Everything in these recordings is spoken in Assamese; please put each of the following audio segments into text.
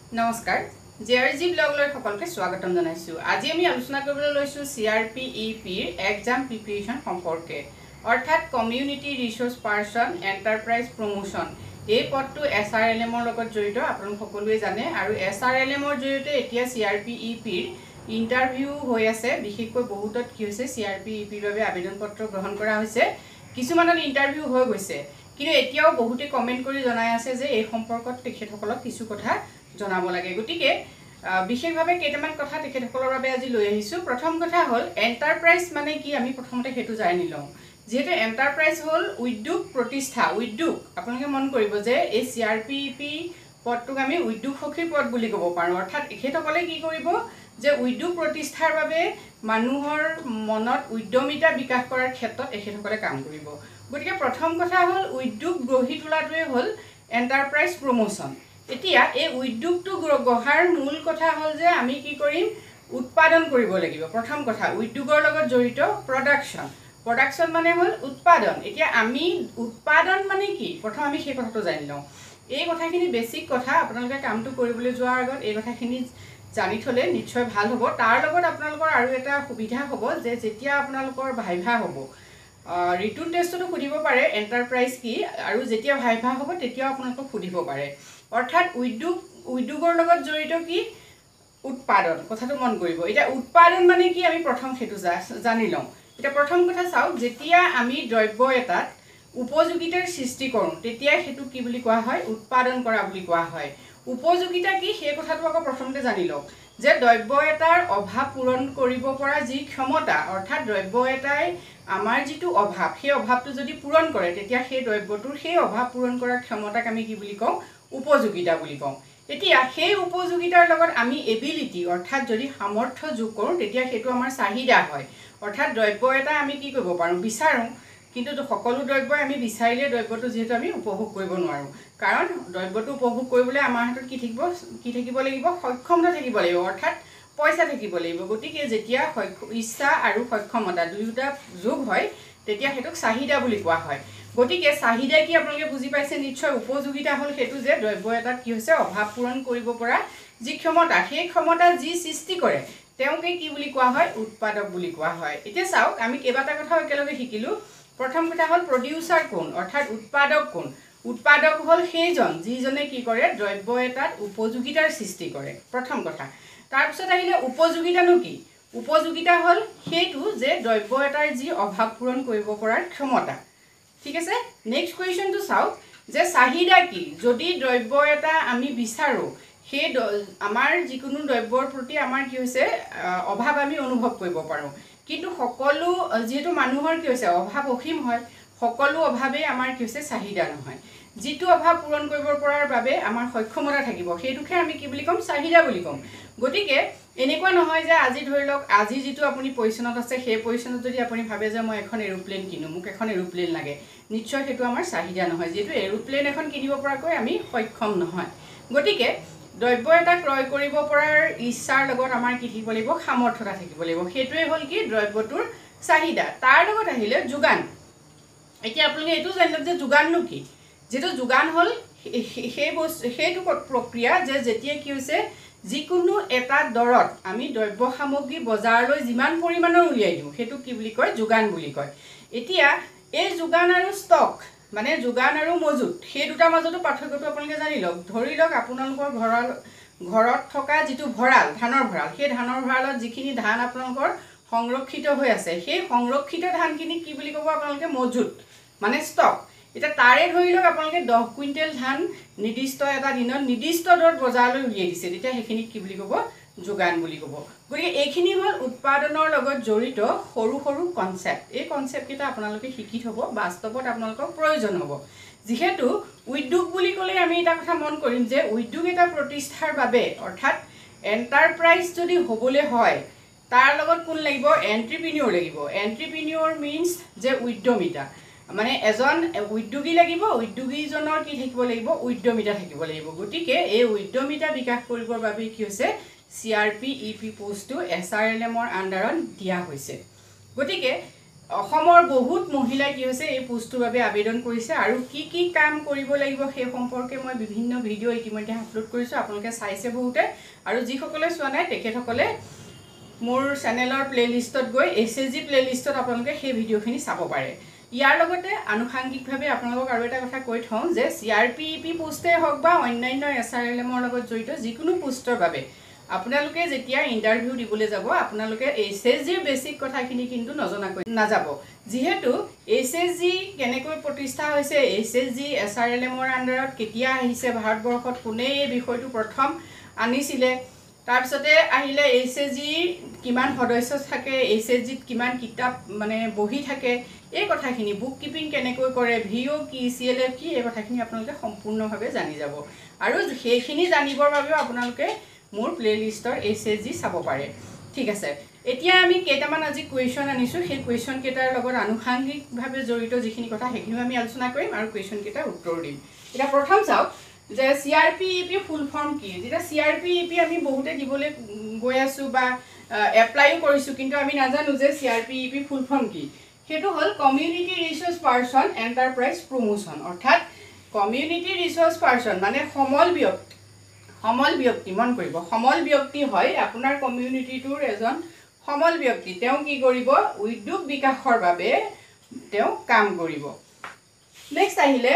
নমস্কাৰ জেআৰজি ব্লগলৈ সকলোকে স্বাগতম জনাইছো আজি আমি আলোচনা কৰিবলৈ লৈছো CRP-EP এক্সাম প্ৰিপাৰেচন সম্পৰ্কে অৰ্থাৎ community resource person enterprise promotion এই পদটো SRLM ৰ লগত জড়িত আপোনালোক সকলোৱে জানে আৰু SRLM ৰ জড়িত এতিয়া CRP-EP ইন্টাৰভিউ হৈ আছে বিশেষকৈ বহুতত কি হৈছে CRP-EP ৰ বাবে আবেদন পত্ৰ গ্ৰহণ কৰা হৈছে কিছুমানৰ ইন্টাৰভিউ হৈ গৈছে কিন্তু এতিয়াও বহুতে কমেন্ট কৰি জনাই আছে যে এই সম্পৰ্কত তেখেতসকলক কিছু কথা জনাব লাগে গটিকে বিশেষভাৱে কেইটামান কথা তেখেতসকলৰ বাবে আজি লৈ আহিছো প্ৰথম কথা হল এন্টাৰপ্ৰাইজ মানে কি আমি প্ৰথমতে হেতু জানি লওঁ যেটো এন্টাৰপ্ৰাইজ হল উদ্যোগ প্ৰতিষ্ঠা উদ্যোগ আপোনালোকে মন কৰিব যে এই CRP-EP পদটোক আমি উদ্যোগ সখী পদ বুলি ক'ব পাৰো অৰ্থাৎ এখেতসকলে কি কৰিব যে উদ্যোগ প্ৰতিষ্ঠাৰ বাবে মানুহৰ মনত উদ্যমিতা বিকাশ কৰাৰ ক্ষেত্ৰত এখেতসকলে কাম কৰিব গটিকে প্ৰথম কথা হল উদ্যোগ গঢ়ি তোলাটোৱে হল এন্টাৰপ্ৰাইজ প্ৰমোশন এতিয়া এই উদ্যোগটো গঢ়াৰ মূল কথা হল যে আমি কি কৰিম উৎপাদন কৰিব লাগিব প্ৰথম কথা উদ্যোগৰ লগত জড়িত প্ৰডাকশন মানে হল উৎপাদন এতিয়া আমি উৎপাদন মানে কি প্ৰথম আমি সেই কথাটো জানি লওঁ এই কথাখিনি বেসিক কথা আপোনালোকে কামটো কৰিবলৈ যোৱাৰ আগত এই কথাখিনি জানি থলে নিশ্চয় ভাল হ'ব তাৰ লগত আপোনালোকৰ আৰু এটা সুবিধা হ'ব যে যেতিয়া আপোনালোকৰ ভাইভা হ'ব ৰিটন টেষ্টটো খুদিব পাৰে এন্টাৰপ্ৰাইজ কি আৰু যেতিয়া ভাইভা হ'ব তেতিয়া আপোনালোকক খুদিব পাৰে অৰ্থাৎ উদ্যোগৰ লগত জড়িত কি উৎপাদন কথাটো মন কৰিব এটা উৎপাদন মানে কি আমি প্ৰথম হেতু জানি লওঁ এটা প্ৰথম কথা চাও যেতিয়া আমি দ্ৰব্য এটাত উপযোগিতাৰ সৃষ্টি কৰোঁ তেতিয়া হেতু কি বুলি কোৱা হয় উৎপাদন কৰা বুলি কোৱা হয় উপযোগিতা কি সেই কথাটো আকৌ প্ৰথমতে জানি লওক যে দ্ৰব্য এটাৰ অভাৱ পূৰণ কৰিব পৰা যি ক্ষমতা অৰ্থাৎ দ্ৰব্য এটাই আমাৰ যিটো অভাৱ সেই অভাৱটো যদি পূৰণ কৰে তেতিয়া সেই দ্ৰব্যটোৰ সেই অভাৱ পূৰণ কৰাৰ ক্ষমতাক আমি কি বুলি কওঁ উপযোগিতা বুলি কওঁ এতিয়া সেই উপযোগিতাৰ লগত আমি এবিলিটি অৰ্থাৎ যদি সামৰ্থ্য যোগ কৰোঁ তেতিয়া হেতু আমাৰ চাহিদা হয় অৰ্থাৎ দ্ৰব্য এটা আমি কি কৰিব পাৰোঁ বিচাৰো কিন্তু সকলো দ্ৰব্যই আমি বিচাৰিলে দ্ৰব্যটো যেহেতু আমি উপভোগ কৰিব নোৱাৰো কাৰণ দ্ৰব্যটো উপভোগ কৰিবলৈ আমাৰ হাতত কি থাকিব লাগিব সক্ষমতা থাকিব লাগিব অৰ্থাৎ পইচা থাকিব লাগিব গতিকে যেতিয়া ইচ্ছা আৰু সক্ষমতা দুয়োটা যোগ হয় তেতিয়া হেতুক চাহিদা বুলি কোৱা হয় গতিকে চাহিদা কি আপোনালোকে বুজি পাইছে নিশ্চয় উপযোগিতা হল হেতু যে দ্ৰব্য এটা কি হৈছে অভাৱ পূৰণ কৰিব পৰা যি ক্ষমতা সেই ক্ষমতা যি সৃষ্টি কৰে তেওঁকে কি বুলি কোৱা হয় উৎপাদক বুলি কোৱা হয় এতিয়া চাওক আমি কেইবাটা কথা একেলগে শিকিলো প্ৰথম কথা হল প্ৰডিউসাৰ কোন অৰ্থাৎ উৎপাদক কোন উৎপাদক হল সেইজন যিজনে কি কৰে দ্ৰব্য এটাত উপযোগিতাৰ সৃষ্টি কৰে প্ৰথম কথা তাৰ পিছত আহিলে উপযোগিতানো কি উপযোগিতা হল হেতু যে দ্ৰব্য এটাৰ যি অভাৱ পূৰণ কৰিব পৰাৰ ক্ষমতা ঠিক আছে নেক্সট কোৱেশ্চনটো চাওক যে চাহিদা কি যদি দ্ৰব্য এটা আমি বিচাৰো সেই আমাৰ যিকোনো দ্ৰব্যৰ প্ৰতি আমাৰ কি হৈছে অভাৱ আমি অনুভৱ কৰিব পাৰো কিন্তু সকলো যেহেতু মানুহৰ কি হৈছে অভাৱ অসীম হয় সকলো অভাৱে আমাৰ কি হৈছে চাহিদা নহয় যিটো অভাৱ পূৰণ কৰিব পৰাৰ বাবে আমাৰ সক্ষমতা থাকিব সেইটোকে আমি কি বুলি কম চাহিদা বুলি কম গতিকে এনেকুৱা নহয় যে আজি ধৰি লওক আজি যিটো আপুনি পজিশনত আছে সেই পজিশনত যদি আপুনি ভাবে যে মই এখন এৰোপ্লেন কিনো মোক এখন এৰোপ্লেন লাগে নিশ্চয় হেতু আমাৰ চাহিদা নহয় যেটো এৰোপ্লেন এখন কিনিব পৰাকৈ আমি সক্ষম নহয় গতিকে দ্ৰব্য এটা ক্ৰয় কৰিব পৰাৰ ইচ্ছাৰ লগত আমাৰ কি থাকিব লাগিব সামৰ্থ্যতা থাকিব লাগিব হেতুৱে হল কি দ্ৰব্যটোৰ চাহিদা তাৰ লগত আহিলে যোগান এতিয়া আপোনালোকে এটো জানিলে যে যোগাননো কি যেটো যোগান হল সেইটো প্ৰক্ৰিয়া যে যেতিয়া কি হৈছে যিকোনো এটা দৰত আমি দ্ৰব্য সামগ্ৰী বজাৰলৈ যিমান পৰিমাণৰ উলিয়াই দিওঁ হেতু কি বুলি কয় যোগান বুলি কয় এতিয়া এই যোগান আৰু ষ্টক মানে যোগান আৰু মজুত সেই দুটা মাজতো পাৰ্থক্যটো আপোনালোকে জানি লওক ধৰি লওক আপোনালোকৰ ঘৰত থকা যিটো ভঁৰাল ধানৰ ভঁৰাল সেই ধানৰ ভঁৰালত যিখিনি ধান আপোনালোকৰ সংৰক্ষিত হৈ আছে সেই সংৰক্ষিত ধানখিনি কি বুলি ক'ব আপোনালোকে মজুত মানে ষ্টক এটা তাৰে ধৰি লওক আপোনালোকে 10 কুইন্টেল ধান নিৰ্দিষ্ট এটা দিনত নিৰ্দিষ্ট দৰত বজাৰলৈ উলিয়াই দিছে তেতিয়া সেইখিনি কি বুলি ক'ব যোগান বুলি ক'ব গতিকে এইখিনি হল উৎপাদনৰ লগত জড়িত সৰু সৰু কনসেপ্ট এই কনসেপ্ট কেইটা আপোনালোকে শিকি থব বাস্তৱত আপোনালোকৰ প্ৰয়োজন হ'ব যেহেতু উদ্যোগ বুলি ক'লে আমি এটা কথা মন কৰিম যে উদ্যোগ এটা প্ৰতিষ্ঠাৰ বাবে অৰ্থাৎ এন্টাৰপ্ৰাইজ যদি হ'বলৈ হয় তাৰ লগত কোন লাগিব এন্ট্ৰপ্ৰেনিয়ৰ মিন্স যে উদ্যমিতা মানে এজন উদ্যোগী লাগিব উদ্যোগীজনৰ কি থাকিব লাগিব উদ্যমিতা থাকিব লাগিব গতিকে এই উদ্যমিতা বিকাশ কৰিবৰ বাবে কি হৈছে CRP-EP পোষ্টটো SRLM ৰ আন্ডাৰত দিয়া হৈছে গতিকে অসমৰ বহুত মহিলাই কি হৈছে এই পোষ্টটোৰ বাবে আবেদন কৰিছে আৰু কি কাম কৰিব লাগিব সেই সম্পৰ্কে মই বিভিন্ন ভিডিঅ' ইতিমধ্যে আপলোড কৰিছোঁ আপোনালোকে চাইছে বহুতে আৰু যিসকলে চোৱা নাই তেখেতসকলে মোৰ চেনেলৰ প্লেলিষ্টত গৈ SHG প্লেলিষ্টত আপোনালোকে সেই ভিডিঅ'খিনি চাব পাৰে ইয়াৰ লগতে আনুষাংগিকভাৱে আপোনালোকক আৰু এটা কথা কৈ থওঁ যে CRP-EP পোষ্টে হওক বা অন্যান্য SRLMৰ লগত জড়িত যিকোনো পোষ্টৰ বাবে আপোনালোকে যেতিয়া ইন্টাৰভিউ দিবলৈ যাব আপোনালোকে SHGৰ বেসিক কথাখিনি কিন্তু নজনাকৈ নাযাব যেহেতু SHG কেনেকৈ প্ৰতিষ্ঠা হৈছে SHG SRLMৰ আন্ডাৰত কেতিয়া আহিছে ভাৰতবৰ্ষত কোনে এই বিষয়টো প্ৰথম আনিছিলে তাৰ পিছতে আহিলে SHG কিমান সদস্য থাকে SHGত কিমান কিতাপ মানে বহি থাকে এই কথাখিনি বুক কিপিং কেনেকৈ কৰে ভিও কি CLF কি এই কথাখিনি আপোনালোকে সম্পূৰ্ণভাৱে জানি যাব আৰু সেইখিনি জানিবৰ বাবে আপোনালোকে মোৰ প্লেলিষ্টৰ SHG চাব পাৰে ঠিক আছে এতিয়া আমি কেইটামান আজি কোৱেশ্চন আনিছো সেই কোৱেশ্চন কেইটাৰ লগত আনুষাংগিকভাৱে জড়িত যিখিনি কথা সেইখিনি আমি আলোচনা কৰিম আৰু কোৱেশ্চন কেইটাৰ উত্তৰ দিম এটা প্ৰথম চাওক যে CRP-EP ফুল ফৰ্ম কি যেটা CRP-EP আমি বহুতে দিবলৈ গৈ আছো বা এপ্লাইও কৰিছো কিন্তু আমি নাজানো যে CRP-EP ফুল ফৰ্ম কি হেতু হল community resource person enterprise promotion অর্থাৎ কমিউনিটি রিসোর্স পারসন মানে সমল ব্যক্তি মন কৰিব সমল ব্যক্তি হয় আপোনাৰ কমিউনিটিটোৰ এজন সমল ব্যক্তি তেওঁ কি কৰিব উদ্যোগ বিকাশৰ বাবে তেওঁ কাম কৰিব নেক্সট আহিলে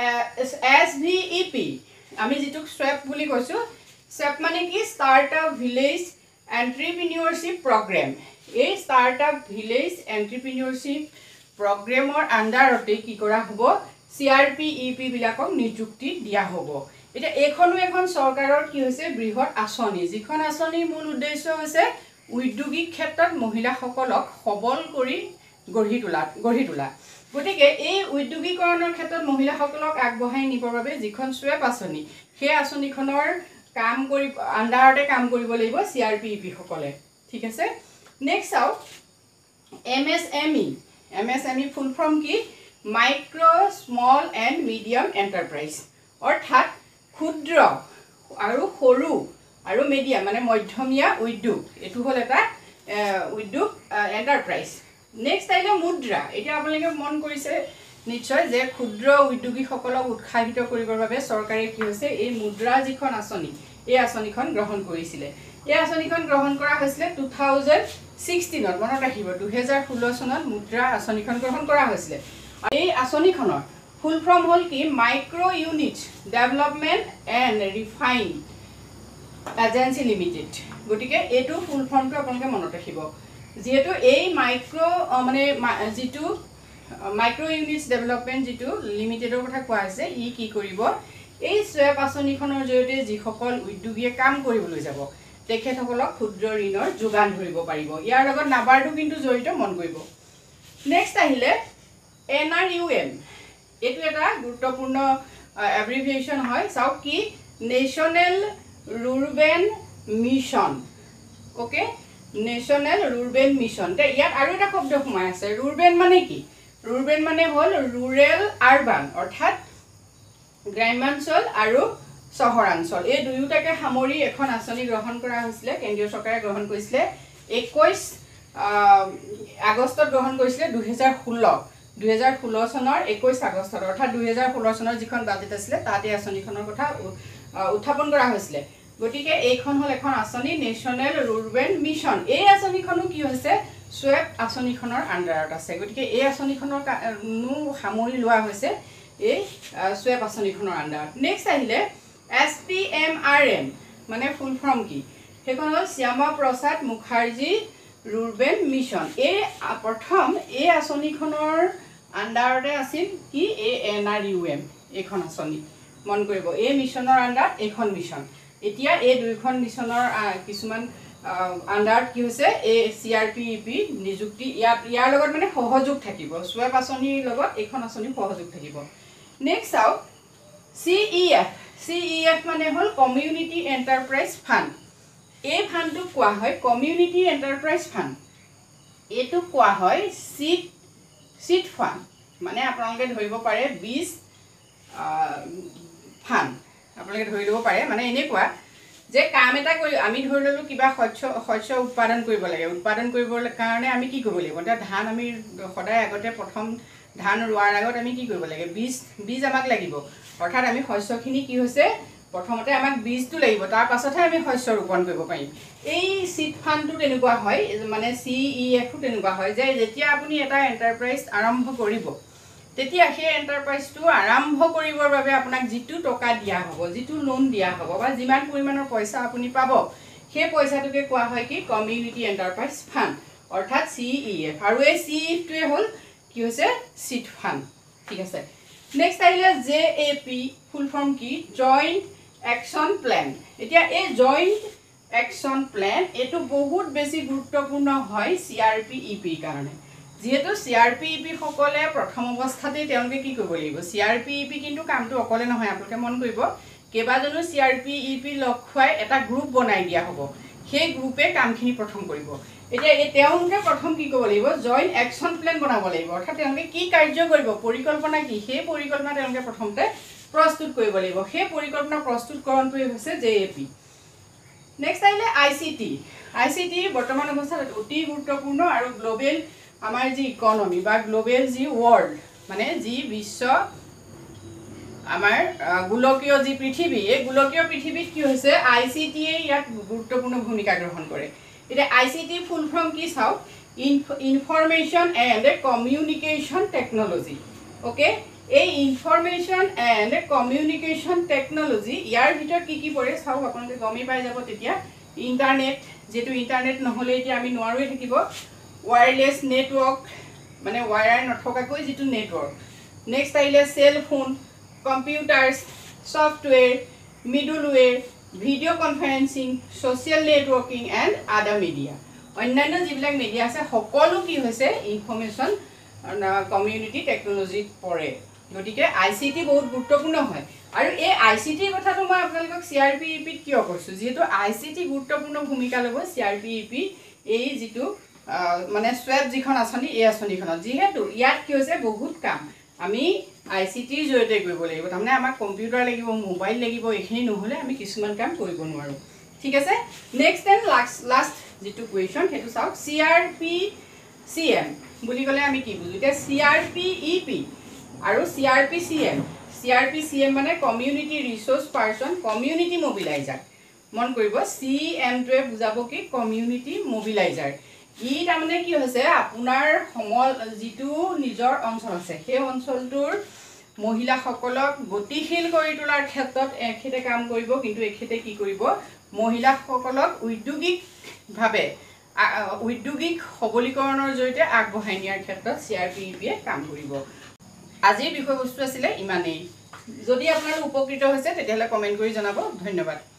SVEP আমি যেটো SWAP বুলি কৈছো SWAP মানে কি স্টার্টআপ ভিলেজ এন্টাৰপ্ৰেনিয়ৰশিপ প্ৰগ্ৰাম এই স্টার্টআপ ভিলেজ এন্টাৰপ্ৰেনিয়ৰশিপ প্ৰগ্ৰামৰ আন্ডাৰতে কি কৰা হ'ব CRP-EP বিলাকক নিযুক্তি দিয়া হ'ব এটা এখনো এখন সৰকাৰৰ কি হৈছে বৃহৎ আঁচনি যিখন আঁচনিৰ মূল উদ্দেশ্য হৈছে উদ্যোগিক ক্ষেত্ৰত মহিলাসকলক সবল কৰি গঢ়ি তোলা গতিকে এই উদ্যোগীকৰণৰ ক্ষেত্ৰত মহিলাসকলক আগবঢ়াই নিবৰ বাবে যিখন SWAP আঁচনি সেই আঁচনিখনৰ কাম কৰি আন্ডাৰতে কাম কৰিব লাগিব CRP-EP সকলে ঠিক আছে next out MSME full form কি micro small and medium enterprise অৰ্থাৎ ক্ষুদ্ৰ আৰু সৰু আৰু মিডিয়াম মানে মধ্যমীয়া উদ্যোগ এটো হল এটা উদ্যোগ এন্টাৰপ্ৰাইজ নেক্সট আহিলে মুদ্ৰা এটা আপোনালোকে মন কৰিছে নিশ্চয় যে ক্ষুদ্ৰ উদ্যোগীসকলক উৎসাহিত কৰিবৰ বাবে চৰকাৰে কি হৈছে এই মুদ্ৰা যিখন আঁচনি এই আঁচনিখন গ্ৰহণ কৰিছিলে এই আঁচনিখন গ্ৰহণ কৰা হৈছিলে 2016 ত মনত ৰাখিব 2016 চনত মুদ্ৰা আঁচনিখন গ্ৰহণ কৰা হৈছিলে এই আঁচনিখনৰ ফুল ফৰ্ম হল কি micro unit development and refine agency limited গতিকে এটো ফুল ফৰ্মটো আপোনালোকে মনত ৰাখিব যেহেতু এই মাইক্ৰো মানে যেটো মাইক্ৰো ইউনিটস ডেভেলপমেন্ট যেটো লিমিটেডৰ কথা কোৱা আছে ই কি কৰিব এই SWAP আঁচনিখনৰ জৰিয়তে যিসকল উদ্যোগীয়ে কাম কৰিবলৈ যাব তেখেতসকলক ক্ষুদ্ৰ ঋণৰ যোগান ধৰিব পাৰিব ইয়াৰ লগত নাবাৰটো কিন্তু জড়িত মন কৰিব নেক্সট আহিলে NRuM এটো এটা গুৰুত্বপূৰ্ণ এব্ৰিভিয়েচন হয় চাওক কি national rurban mission okay national rurban mission তে ইয়াত আৰু এটা শব্দ সোমাই আছে রুরবান মানে কি রুরবান মানে হল রুৰেল আৰবান অৰ্থাৎ গ্ৰামাঞ্চল আৰু চহৰাঞ্চল এই দুয়োটাকে সামৰি এখন আঁচনি গ্ৰহণ কৰা হৈছিল কেন্দ্ৰীয় চৰকাৰে গ্ৰহণ কৰিছিল 21 আগষ্টত গ্ৰহণ কৰিছিল 2016 চনৰ 21 আগষ্টত অৰ্থাৎ 2016 চনৰ যিখন বাজেট আছিল তাতে আঁচনিখনৰ কথা উত্থাপন কৰা হৈছিল গতিকে এইখন হল এখন আঁচনি নেশনাল রুরবান মিশন এই আঁচনিখনো কি হৈছে SWAP আঁচনিখনৰ আন্ডাৰত আছে গতিকে এই আঁচনিখনৰ সামৰি লোৱা হৈছে এই SWAP আঁচনিখনৰ আন্ডাৰত নেক্সট আহিলে SPMRM মানে ফুল ফৰ্ম কি সেইখন হল শ্যামা প্ৰসাদ মুখাৰ্জী রুরবান মিশন এই প্ৰথম এই আঁচনিখনৰ আন্ডাৰতে আছিল কি এই NRuM এইখন আঁচনি মন কৰিব এই মিশনৰ আন্ডাৰত এইখন মিশন এতিয়া এই দুইখন মিশনৰ কিছুমান আন্ডাৰত কি হৈছে এই CRP-EP নিযুক্তি ইয়াৰ লগত মানে সহযোগ থাকিব SWAP আঁচনিৰ লগত এইখন আঁচনি সহযোগ থাকিব নেক্সট আউট CEF মানে হল কমিউনিটি এন্টাৰপ্ৰাইজ ফান্ড এই ফান্ডটো কোৱা হয় কমিউনিটি এন্টাৰপ্ৰাইজ ফান্ড এটো কোৱা হয় সিট ফান্ড মানে আপোনালোকে ধৰিব পাৰে 20 ফান্ড আপোনালোকে ধৰি লব পাৰে মানে এনেকুৱা যে কাম এটা কৰি আমি ধৰি ললো কিবা শস্য উৎপাদন কৰিব লাগে উৎপাদন কৰিবৰ কাৰণে আমি কি কৰিব লাগিব এটা ধান আমি সদায় আগতে প্ৰথম ধান ৰোৱাৰ আগত আমি কি কৰিব লাগে বীজ আমাক লাগিব অৰ্থাৎ আমি শস্যখিনি কি হৈছে প্ৰথমতে আমাক বীজটো লাগিব তাৰ পাছতহে আমি শস্য ৰোপণ কৰিব পাৰিম এই সিড ফাণ্ডটো তেনেকুৱা হয় মানে CEF টো তেনেকুৱা হয় যে যেতিয়া আপুনি এটা এন্টাৰপ্ৰাইজ আৰম্ভ কৰিব তেতিয়া সেই এন্টাৰপ্ৰাইজটো আৰম্ভ কৰিবৰ বাবে আপোনাক যিটো টকা দিয়া হ'ব যিটো লোন দিয়া হ'ব বা যিমান পৰিমাণৰ পইচা আপুনি পাব সেই পইচাটোকে কোৱা হয় কি কমিউনিটি এন্টাৰপ্ৰাইজ ফাণ্ড অৰ্থাৎ CEF আৰু এই CEF টোৱে হ'ল কি হৈছে সিড ফাণ্ড ঠিক আছে নেক্সট আহিলে JAP ফুল ফৰ্ম কি জইণ্ট একশ্যন প্ল্যান এতিয়া এই জইণ্ট একশ্যন প্ল্যান এটো বহুত বেছি গুৰুত্বপূৰ্ণ হয় CRP-EP কাৰণে যেহেতু CRP-EP সকলে প্ৰথম অৱস্থাতে তেওঁলোকে কি কৰিব লাগিব CRP-EP কিন্তু কামটো অকলে নহয় আপোনালোকে মন কৰিব কেবাজনো CRP-EP লক্ষয় এটা গ্ৰুপ বনাই দিয়া হ'ব সেই গ্ৰুপে কামখিনি প্ৰথম কৰিব এতিয়া তেওঁলোকে প্ৰথম কি কৰিব লাগিব জইণ্ট একশ্যন প্ল্যান বনাব লাগিব অৰ্থাৎ তেওঁলোকে কি কাৰ্য কৰিব পৰিকল্পনা কি সেই পৰিকল্পনা তেওঁলোকে প্ৰথমতে প্ৰস্তুত কৰিব লাগিব সেই পৰিকল্পনা প্ৰস্তুতকৰণটোৱে হৈছে JAP নেক্সট আহিলে ICT বৰ্তমান অৱস্থাত অতি গুৰুত্বপূৰ্ণ আৰু গ্লোবেল আমাৰ যি ইকনমি বা গ্লোবেল যি ওয়াৰ্ল্ড মানে যি বিশ্ব আমাৰ গোলকীয় যি পৃথিৱী এই গোলকীয় পৃথিৱীত কি হৈছে ICT ইয়াত গুৰুত্বপূৰ্ণ ভূমিকা গ্ৰহণ কৰে এটা ICT ফুল ফৰ্ম কি চাও information and communication technology okay এই ইনফৰমেশন এন্ড কমিউনিকেশন টেকনলজি ইয়াৰ ভিতৰত কি পৰে চাও আপোনালোকে গমি পাই যাব তেতিয়া ইন্টাৰনেট যেটো ইন্টাৰনেট নহলে এতিয়া আমি নোৱাৰোই থাকিব ওয়্যাৰলেস নেটৱৰ্ক মানে ওয়্যাৰ নথকাকৈ যেটো নেটৱৰ্ক নেক্সট আহিলে cell phone computers software middleware video conferencing social networking and other media অন্যান্য যিবিলাক মিডিয়া আছে সকলো কি হৈছে ইনফৰমেশন কমিউনিটি টেকনলজি পৰে গতিকে ICT বহুত গুৰুত্বপূৰ্ণ হয় আৰু এই ICT কথাটো মই আপোনালোকক CRP-EP কিয় কৈছো যেহেতু ICT গুৰুত্বপূৰ্ণ ভূমিকা ল'ব CRP-EP এই যেটো মানে স্বেপ যিখন আছনি এই আছনিখনত যেহেতু ইয়াত কি হৈছে বহুত কাম আমি ICT ৰ জৰিয়তে কৰিব লাগিব তাৰমানে আমাক কম্পিউটাৰ লাগিব মোবাইল লাগিব এখিনি নহলে আমি কিছুমান কাম কৰিব নোৱাৰো ঠিক আছে নেক্সট এন্ড লাষ্ট যেটো কোৱেশ্চন হেতু চাও CRP-CM বুলি কলে আমি কি বুঝো এতিয়া CRP-EP আৰু CRP-CM মানে community resource person community mobiliser মন কৰিব CM টোৱে বুজাব কি কমিউনিটি মোবিলাইজাৰ ই তাৰমানে কি হৈছে আপোনাৰ যিটো নিজৰ অঞ্চল আছে সেই অঞ্চলটোৰ মহিলা সকলক গতিশীল কৰি তোলাৰ ক্ষেত্ৰত এখেতে কাম কৰিব কিন্তু এখেতে কি কৰিব মহিলা সকলক উদ্যোগিক সবলীকৰণৰ জৰিয়তে আগবঢ়াই নিয়াৰ ক্ষেত্ৰত CRP-EP কাম কৰিব আজিৰ বিষয়বস্তু আছিল ইমানেই যদি আপোনালোক উপকৃত হৈছে তেতিয়াহলে কমেন্ট কৰি জনাব ধন্যবাদ